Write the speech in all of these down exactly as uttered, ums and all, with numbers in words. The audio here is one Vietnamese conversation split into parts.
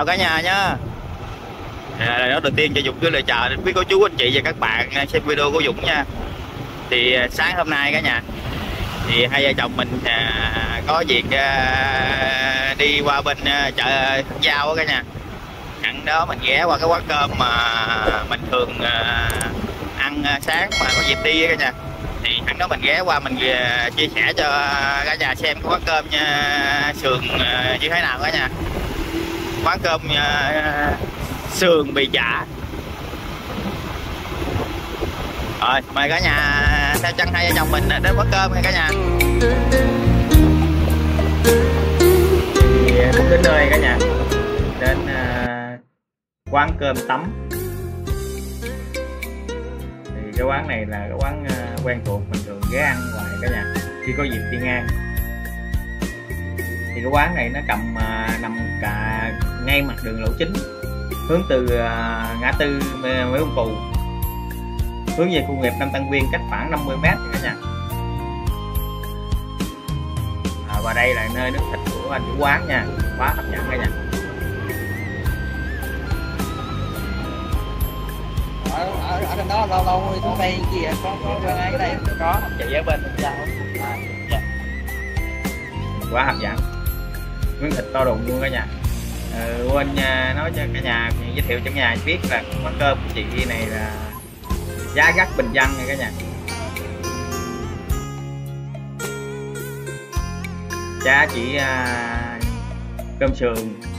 chào cả nhà nhá. À, đó đầu tiên cho Dũng gửi lời chào đến quý cô chú anh chị và các bạn xem video của Dũng nha. Thì sáng hôm nay cả nhà thì hai vợ chồng mình à, có việc à, đi qua bên à, chợ Giao cả nhà. Hẳn đó mình ghé qua cái quán cơm mà mình thường à, ăn sáng mà có dịp đi cả nhà. Thì hẳn đó mình ghé qua mình à, chia sẻ cho cả nhà xem cái quán cơm nha, sườn à, như thế nào cả nhà. Quán cơm uh, sườn bì chả. Rồi mời cả nhà theo chân hai vợ chồng mình đến quán cơm nha cả nhà. Thì cũng đến nơi cả nhà, đến uh, quán cơm Tấm. Thì cái quán này là cái quán uh, quen thuộc, mình thường ghé ăn hoài cả nhà khi có dịp đi ngang. Thì cái quán này nó cầm uh, nằm cả ngay mặt đường lộ chính, hướng từ uh, ngã tư Nguyễn Công Cù hướng về khu công nghiệp Nam Tân Viên, cách khoảng năm mươi mét cả nhà. À, và đây là nơi nước thịt của anh chủ quán nha, quá hấp dẫn cả nhà. Ở ở ở trên đó lâu lâu xuống đây gì có có quen ai ở đây có chị ở bên sao à, dạ. Quá hấp dẫn, miếng thịt to đùng luôn cả nhà. Ừ, quên nha, nói cho cả nhà giới thiệu cho nhà biết là quán cơm của chị này là giá rất bình dân nha cả nhà. Giá chỉ à, cơm sườn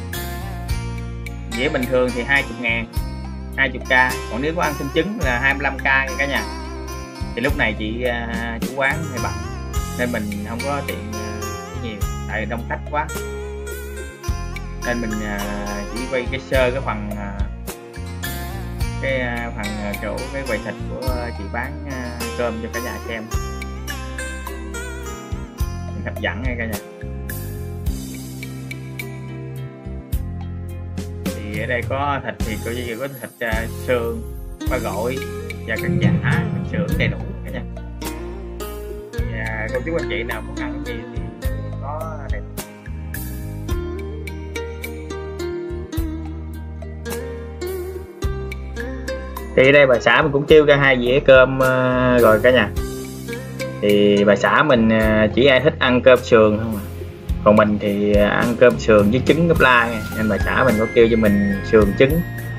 dĩa bình thường thì hai mươi ngàn, hai mươi k, còn nếu có ăn thêm trứng là hai mươi lăm k nha cả nhà. Thì lúc này chị à, chủ quán hay bận nên mình không có tiện à, nhiều tại đông khách quá, nên mình uh, chỉ quay cái sơ cái phần uh, cái uh, phần uh, chỗ cái quầy thịt của uh, chị bán uh, cơm cho cả nhà xem. Mình hấp dẫn ngay cả nhà. Thì ở đây có thịt thì coi như có thịt uh, sườn, ba gội và cắt chả, sườn đầy đủ cả nhà. Và cô chú anh chị nào muốn ăn cái gì thì có đầy đủ. Thì đây bà xã mình cũng kêu ra hai dĩa cơm uh, rồi cả nhà. Thì bà xã mình uh, chỉ ai thích ăn cơm sườn không à. Còn mình thì uh, ăn cơm sườn với trứng gấp la nha. Nên bà xã mình có kêu cho mình sườn trứng,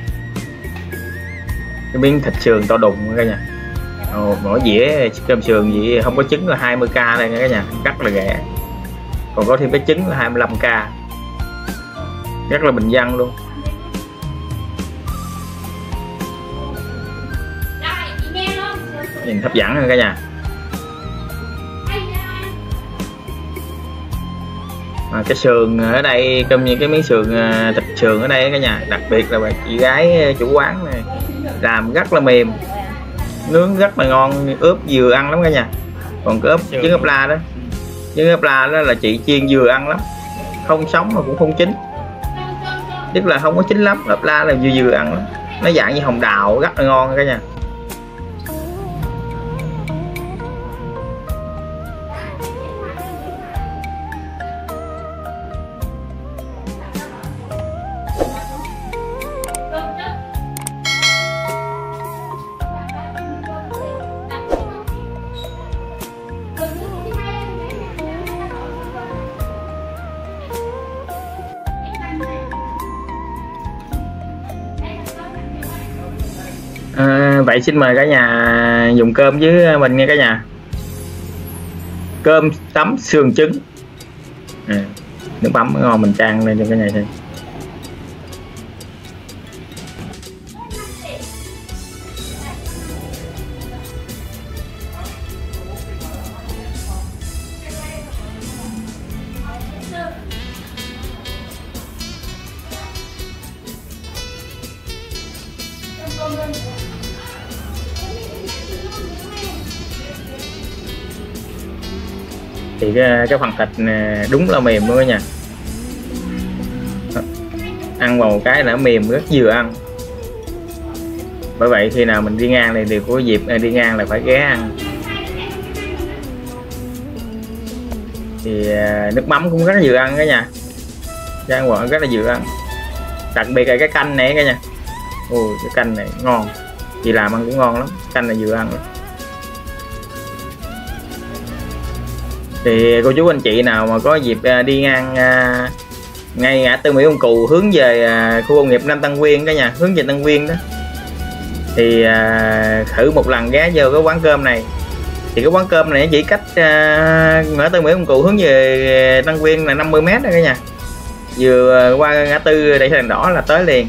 cái miếng thịt sườn to đùng cả nhà. Ồ, mỗi dĩa cơm sườn vậy không có trứng là hai mươi k đây nha cả nhà, rất là rẻ. Còn có thêm cái trứng là hai mươi lăm k, rất là bình dân luôn. Nhìn hấp dẫn hơn cả nhà. À, cái sườn ở đây, cơm như cái miếng sườn thịt sườn ở đây cả nhà, đặc biệt là bà chị gái chủ quán này làm rất là mềm, nướng rất là ngon, ướp vừa ăn lắm cả nhà. Còn cái ướp trứng ốp la đó, trứng ốp la đó là chị chiên vừa ăn lắm, không sống mà cũng không chín, tức là không có chín lắm. Ốp la là vừa vừa ăn lắm, nó dạng như hồng đào, rất là ngon cả nhà. À, vậy xin mời cả nhà dùng cơm với mình nha cả nhà. Cơm tấm sườn trứng, à, nước mắm ngon mình chan lên cho cả nhà xem. Thì cái, cái phần thịt này đúng là mềm luôn đó nha, ăn vào một cái là mềm rất vừa ăn. Bởi vậy khi nào mình đi ngang này đều có dịp đi ngang là phải ghé ăn. Thì nước mắm cũng rất là vừa ăn cả nhà, rang quợ rất là vừa ăn. Đặc biệt là cái canh này cả nhà. Ôi cái canh này ngon, chị làm ăn cũng ngon lắm, canh này vừa ăn lắm. Thì cô chú anh chị nào mà có dịp đi ngang à, ngay ngã tư Nguyễn Công Cù hướng về à, khu công nghiệp Nam Tân Nguyên cả nhà, hướng về Tân Nguyên đó, thì à, thử một lần ghé vô cái quán cơm này. Thì cái quán cơm này chỉ cách à, ngã tư Nguyễn Công Cù hướng về Tân Nguyên là năm mươi mét đó cả nhà, vừa qua ngã tư đèn đèn đỏ là tới liền.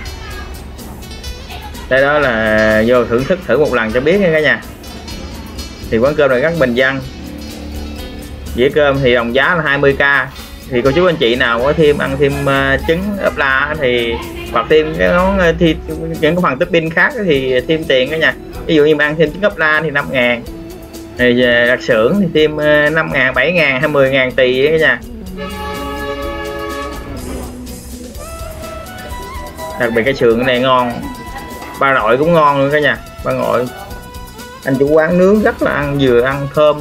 Đây đó là vô thưởng thức thử một lần cho biết nha cả nhà. Thì quán cơm này rất bình dân, dĩa cơm thì đồng giá là hai mươi k. Thì cô chú anh chị nào có thêm ăn thêm uh, trứng ốp la thì hoặc thêm cái món uh, thì những cái phần topping khác thì thêm tiền cả nhà. Ví dụ như mà ăn thêm trứng ốp la thì năm ngàn, thì đặc xưởng thì thêm uh, năm ngàn, bảy ngàn hay mười ngàn tùy cả nhà. Đặc biệt cái sườn này ngon, ba rọi cũng ngon luôn cả nhà. Ba rọi anh chủ quán nướng rất là ăn vừa ăn thơm.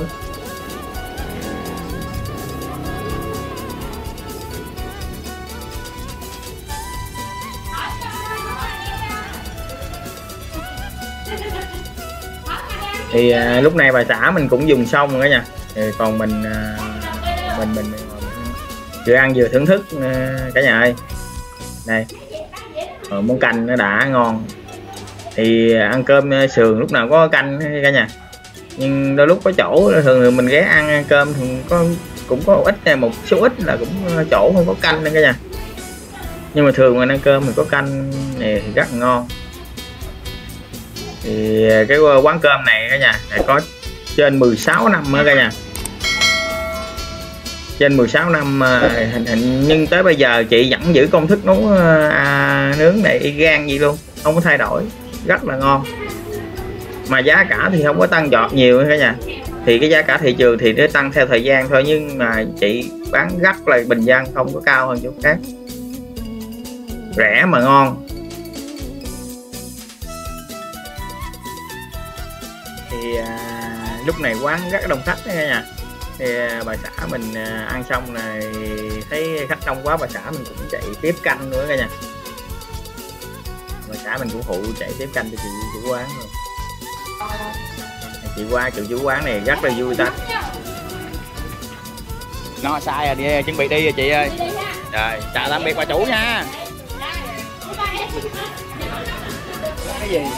Thì à, lúc này bà xã mình cũng dùng xong rồi cả nhà. Thì còn mình à, mình mình vừa ăn vừa thưởng thức à, cả nhà ơi. Đây rồi, món canh nó đã ngon. Thì ăn cơm sườn lúc nào có canh cả nhà, nhưng đôi lúc có chỗ thường thường mình ghé ăn cơm thì có cũng có ít này, một số ít là cũng chỗ không có canh nữa cả nhà. Nhưng mà thường mình ăn cơm mình có canh này thì rất ngon. Thì cái quán cơm này cả nhà này có trên mười sáu năm nữa cả nhà, trên mười sáu năm hình hình nhưng tới bây giờ chị vẫn giữ công thức nấu à, nướng này y gan gì luôn, không có thay đổi, rất là ngon. Mà giá cả thì không có tăng giọt nhiều cả nhà. Thì cái giá cả thị trường thì nó tăng theo thời gian thôi, nhưng mà chị bán rất là bình dân, không có cao hơn chỗ khác, rẻ mà ngon. Thì à, lúc này quán rất đông khách đó cả nhà. Thì à, bà xã mình à, ăn xong này thấy khách đông quá, bà xã mình cũng chạy tiếp canh nữa cả nhà. Bà xã mình cũng phụ chạy tiếp canh cho chị chủ quán luôn. Chị qua chủ chủ quán này rất là vui ta. Nó sai rồi, đi chuẩn bị đi rồi chị ơi. Rồi chào tạm biệt bà chủ nha. Cái gì?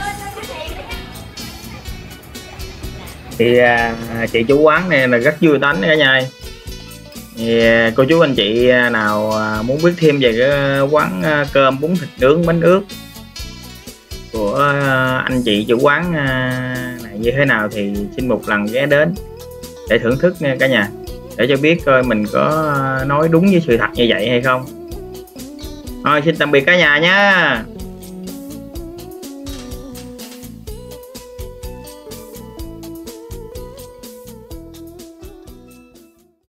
Thì à, chị chủ quán này là rất vui tánh cả nhà. Thì à, cô chú anh chị nào à, muốn biết thêm về cái quán à, cơm bún thịt nướng bánh ướt của à, anh chị chủ quán à, này như thế nào thì xin một lần ghé đến để thưởng thức nha cả nhà, để cho biết coi mình có nói đúng với sự thật như vậy hay không. Thôi xin tạm biệt cả nhà nhé.